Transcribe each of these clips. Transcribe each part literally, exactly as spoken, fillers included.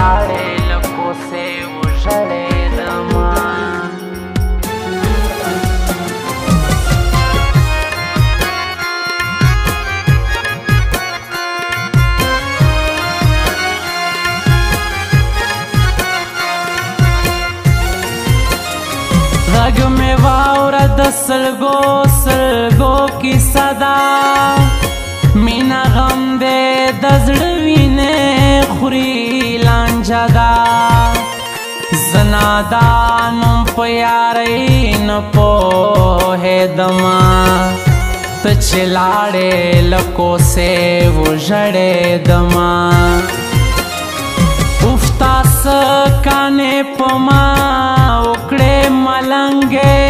لاړې له کوڅې وژړېدمه غږ مې واوره د سلګو سلګو کیسه ده مینه غم دی د زړه وینې خوري لانجه ده زه نادان وم په یارۍ نه پوهېدمه ته چې لاړې له کوڅې وژړېدمه افتا څه کانې په ما وکړې ملنګې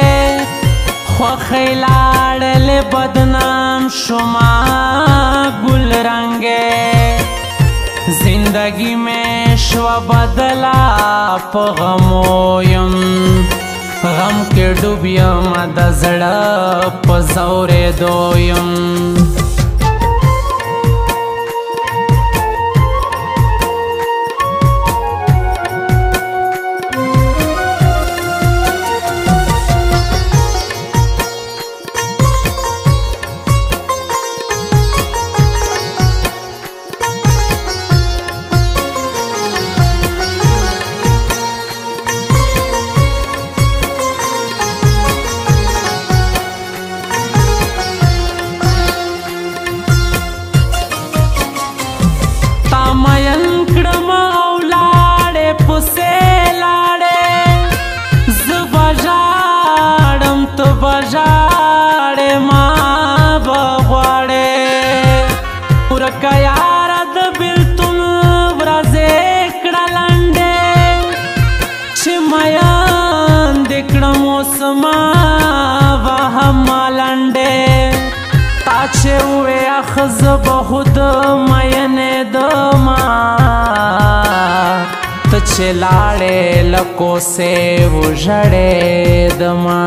خوښۍ لاړلې بدنام شوما ګل رنګې زندگی میں شوه بدلا په غمو یم غم کې ډوب یم د زړه په ځورېدو یم چې وې اخذ بخود مینېدمه ته چې لاړې له کوڅې وژړېدمه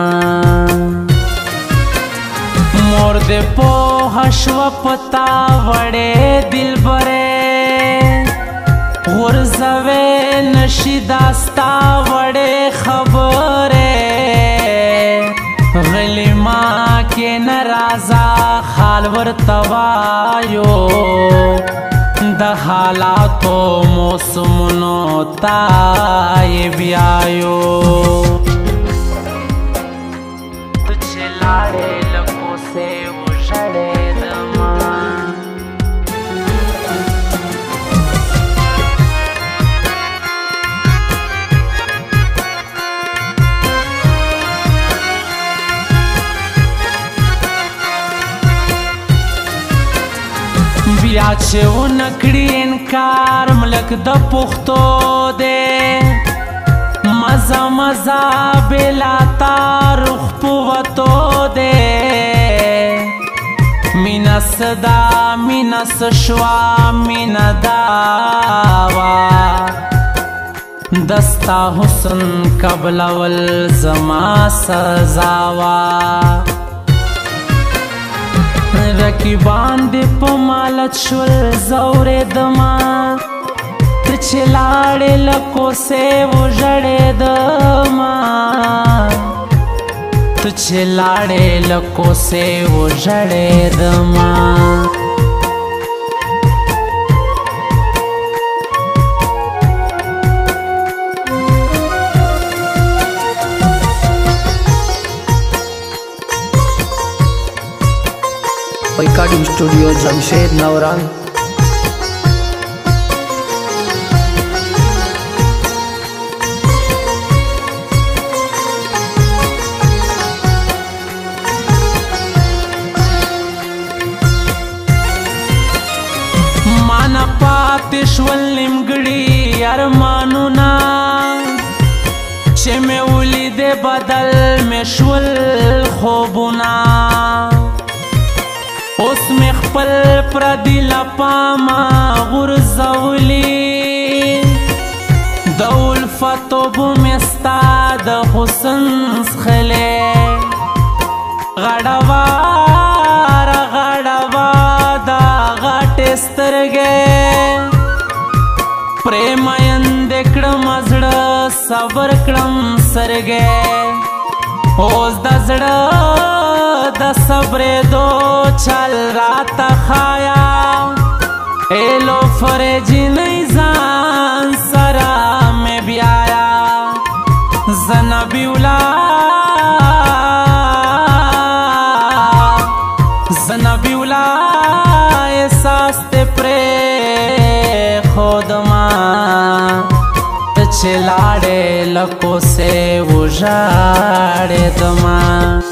مور دې پوهه شوه په تا وړې دلبرې غورځوې نشي دا ستا وړې خبرې غلی ما کې نه رازه حال ورته وایو د حالاتو موسمونو ته یې بیایو ته چې لاړې له کوڅې وژړېدمه بیا چې ونه کړي انکار ملک د پښتو دی مزه مزه بېلا تاروخ په وتو دی مینه څه ده مینه څه شوه مینه دا وه د ستا حسن قبلول زما سزا وه رقیبان دې په مالت شول ځورېدمه ته چې لاړې له کوڅې وژړېدمه ته چې لاړې له کوڅې وژړېدمه recording studio Jamshed नवरंग माना पाते شول نیمګړي ارمانونه چې مې ولیدې بدل مې شول خوبونه اوس مې خپل پردي له پامه غورځولي د الفت اوبو مې ستا د حسن څښلې غړه واره غړه وا دا غټې سترګې پریمین دکړم زړه صبر کړم سرګې اوس د زړه د صبر دو چل رات خایا ایلو فرجی نیزان سرا میں بیایا زنبی اولا زنبی اولا احساس تے پرے خود ماں چلاڑے لکو سے وجاڑے دماں